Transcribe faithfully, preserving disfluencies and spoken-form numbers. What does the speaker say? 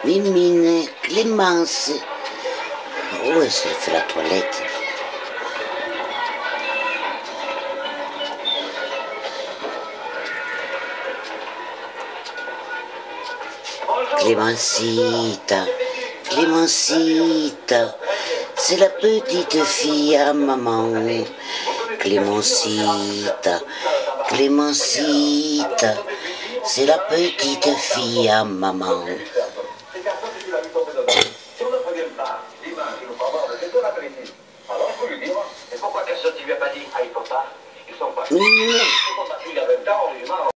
Mimine, Clémence. Oh, elle s'est fait la toilette. Clémencita, Clémencita, c'est la petite fille à maman. Clémencita, Clémencita, c'est la petite fille à maman. Mimine.